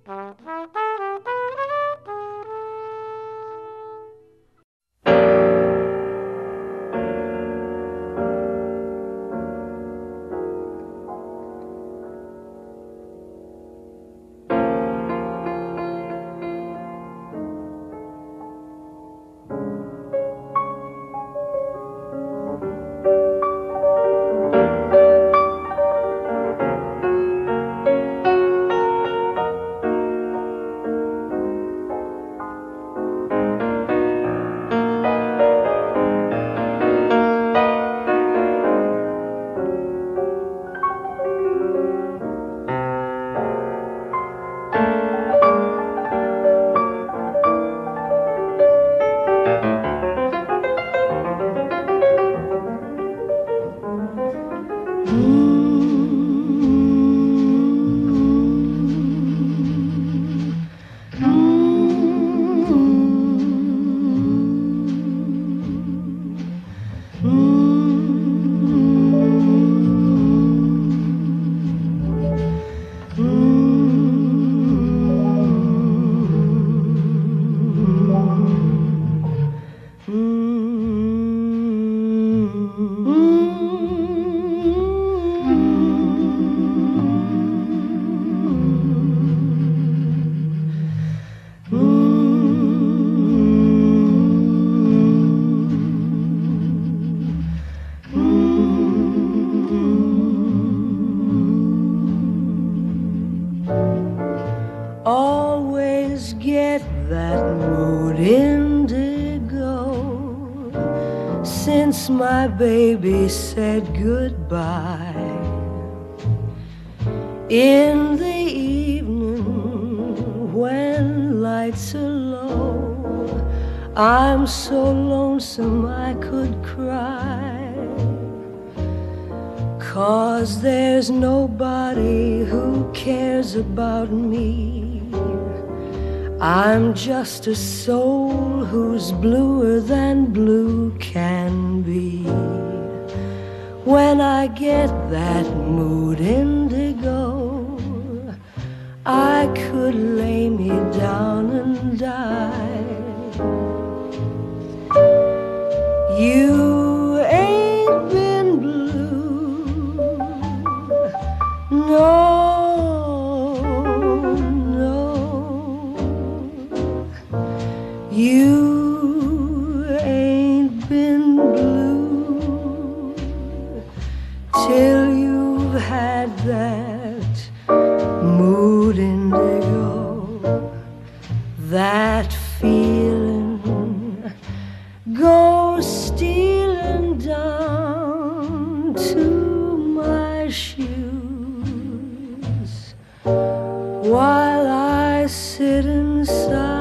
Always get that mood indigo since my baby said goodbye. In the evening when lights are low, I'm so lonesome I could cry, 'cause there's nobody who cares about me. I'm just a soul who's bluer than blue can be. When I get that mood indigo, I could lay me down and die. You ain't been blue, no. You ain't been blue till you've had that mood indigo, that feeling goes stealing down to my shoes while I sit inside